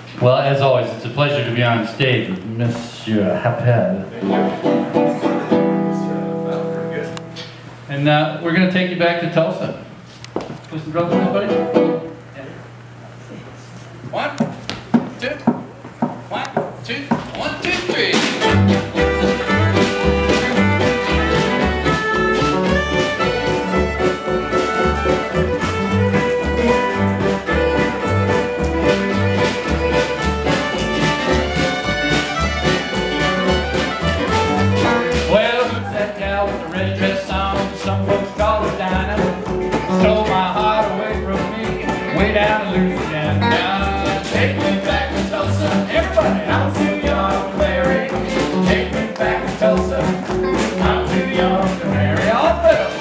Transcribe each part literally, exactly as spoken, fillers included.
Well, as always, it's a pleasure to be on stage with Monsieur Happel. And uh, we're going to take you back to Tulsa. Play some drums with us, buddy? One, two, one, two, one, two, three. Take me back to Tulsa, everybody, I'm too young to marry. Take me back to Tulsa, I'm too young to marry. All fiddle.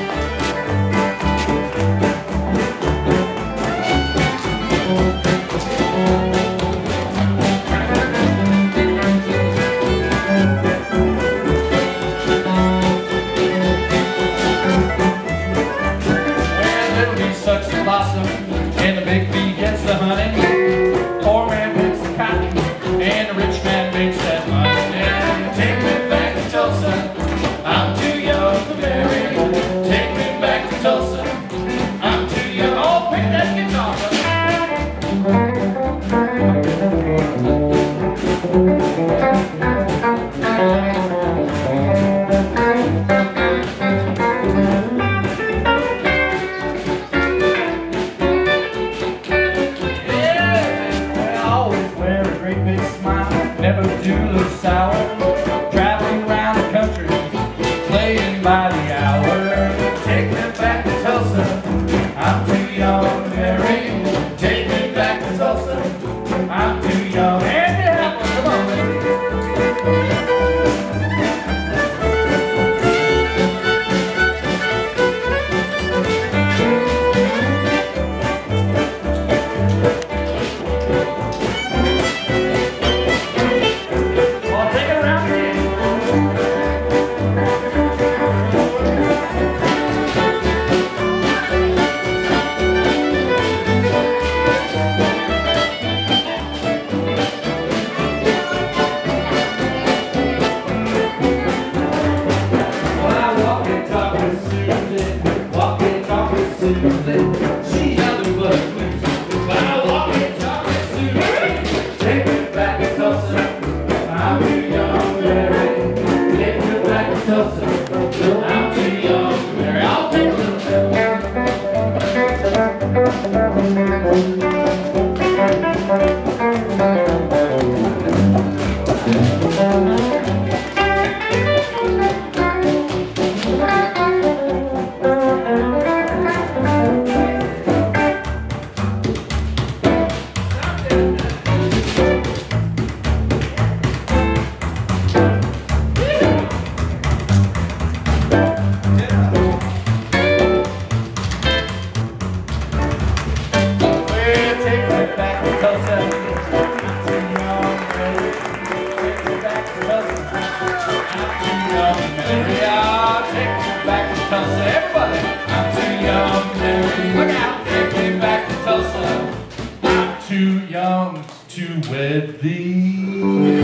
Well, little bee sucks the blossom, and the big bee gets the honey. Poor man picks the cotton, and the rich man makes that money. And take me back to Tulsa, I'm too young to marry. Take me back to Tulsa, I'm too young. Oh, pick that guitar up. Never do look sour, traveling around the country, playing by the hour. Take me back to Tulsa, I'm too young to marry. Take me back to Tulsa, I'm too young. And it happens, come on, baby. She nothing but a blues, but I walk in chocolate suit. Take me back to Tulsa, I'm too young to marry. Take me back to Tulsa, I'm too young to marry. I'll take a little everybody, I'm too young to marry. Look out, take me back to Tulsa, I'm too young to wed thee.